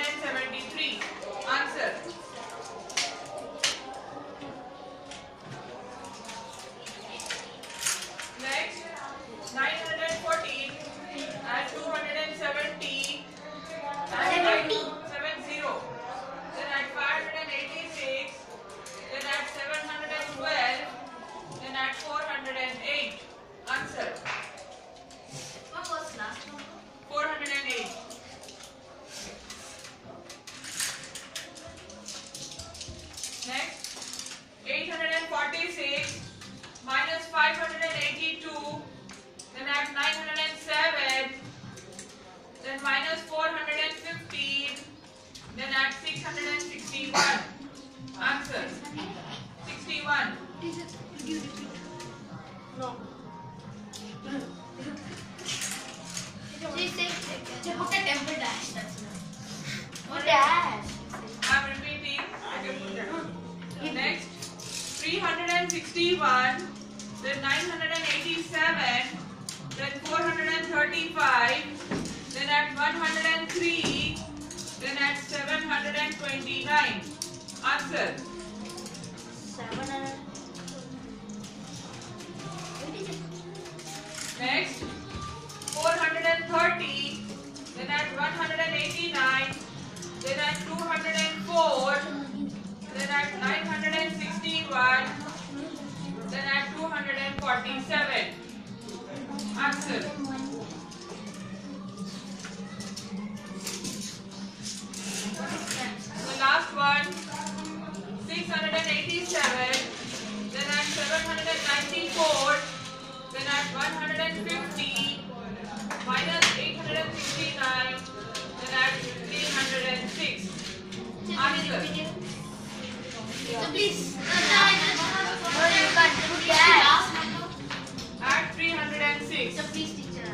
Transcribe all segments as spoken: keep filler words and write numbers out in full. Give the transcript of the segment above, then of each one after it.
seventy-three. Answer. Next, nine hundred fourteen and two hundred seventy and seventy. Then at five hundred eighty-six, then at seven hundred twelve, then at four hundred eight. Answer. What was last one? four hundred eight. Next, eight hundred forty-six minus five hundred eighty-two, then at nine hundred seven, then minus four hundred fifteen, then at six hundred sixty-one. Answer. sixty-one. No. She said, she put a temple dash. That's enough. What dash? I'm repeating. I can put that. Next, three hundred sixty-one, then nine hundred eighty-seven, then four hundred thirty-five, then at one hundred three, then at seven hundred twenty-nine. Answer. Seven hundred. Next, four hundred thirty, then at one hundred eighty-nine, then at two hundred four, then at nine hundred sixty-one, then at two hundred forty-seven. Answer. The last one, six hundred eighty-seven, then at seven hundred ninety-four, then at one hundred fifty, minus eight hundred sixty-nine, then at three hundred six. Answer. So please. No, you can't put the last number. At three hundred six. So please, teacher.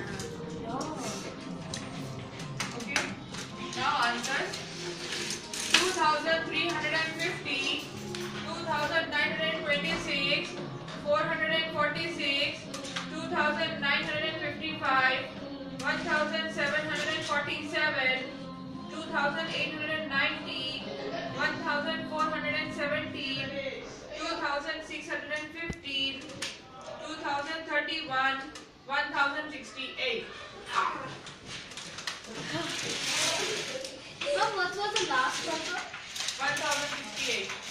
Okay. Now answers. two thousand three hundred fifty, two thousand nine hundred twenty-six, four hundred forty-six, two thousand nine hundred fifty-five, one thousand seven hundred forty-seven, two thousand eight hundred ninety, one thousand four hundred seventeen, two thousand six hundred fifteen, two thousand thirty-one, one thousand sixty-eight. Mom, what was the last number? one thousand sixty-eight.